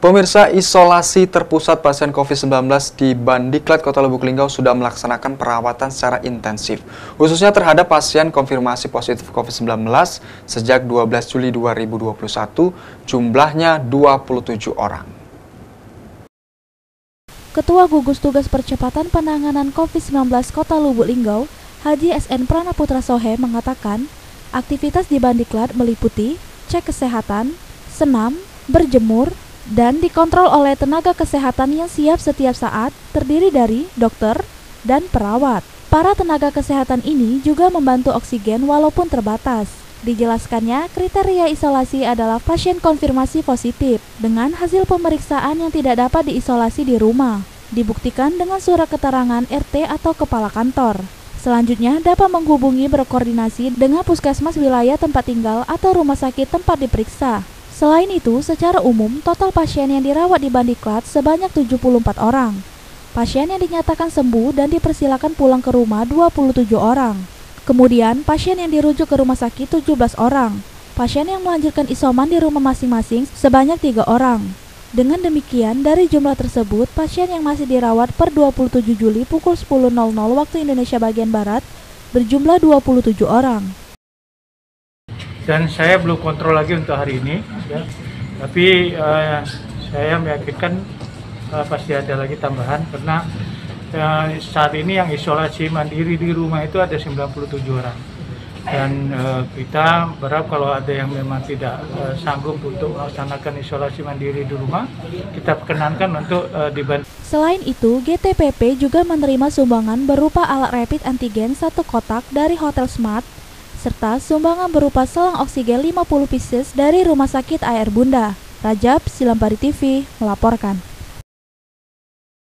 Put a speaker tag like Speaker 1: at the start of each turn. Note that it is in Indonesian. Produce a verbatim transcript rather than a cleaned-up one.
Speaker 1: Pemirsa, isolasi terpusat pasien covid sembilan belas di Bandiklat Kota Lubuk Linggau sudah melaksanakan perawatan secara intensif, khususnya terhadap pasien konfirmasi positif covid sembilan belas sejak dua belas Juli dua ribu dua puluh satu, jumlahnya dua puluh tujuh orang.
Speaker 2: Ketua Gugus Tugas Percepatan Penanganan covid sembilan belas Kota Lubuk Linggau, Haji S N Pranaputra Sohe mengatakan, aktivitas di Bandiklat meliputi cek kesehatan, senam, berjemur, dan dikontrol oleh tenaga kesehatan yang siap setiap saat, terdiri dari dokter dan perawat. Para tenaga kesehatan ini juga membantu oksigen walaupun terbatas. Dijelaskannya, kriteria isolasi adalah pasien konfirmasi positif dengan hasil pemeriksaan yang tidak dapat diisolasi di rumah. Dibuktikan dengan surat keterangan R T atau kepala kantor. Selanjutnya, dapat menghubungi berkoordinasi dengan puskesmas wilayah tempat tinggal atau rumah sakit tempat diperiksa. Selain itu, secara umum, total pasien yang dirawat di Bandiklat sebanyak tujuh puluh empat orang. Pasien yang dinyatakan sembuh dan dipersilakan pulang ke rumah dua puluh tujuh orang. Kemudian, pasien yang dirujuk ke rumah sakit tujuh belas orang. Pasien yang melanjutkan isoman di rumah masing-masing sebanyak tiga orang. Dengan demikian, dari jumlah tersebut, pasien yang masih dirawat per dua puluh tujuh Juli pukul sepuluh waktu Indonesia bagian Barat berjumlah dua puluh tujuh orang.
Speaker 3: Dan saya belum kontrol lagi untuk hari ini, ya. Tapi uh, saya meyakinkan uh, pasti ada lagi tambahan karena uh, saat ini yang isolasi mandiri di rumah itu ada sembilan puluh tujuh orang. Dan uh, kita berharap kalau ada yang memang tidak uh, sanggup untuk melaksanakan isolasi mandiri di rumah, kita perkenankan untuk uh, dibantu.
Speaker 2: Selain itu, G T P P juga menerima sumbangan berupa alat rapid antigen satu kotak dari Hotel Smart, serta sumbangan berupa selang oksigen lima puluh pieces dari Rumah Sakit A R Bunda. Rajab, Silambari T V, melaporkan.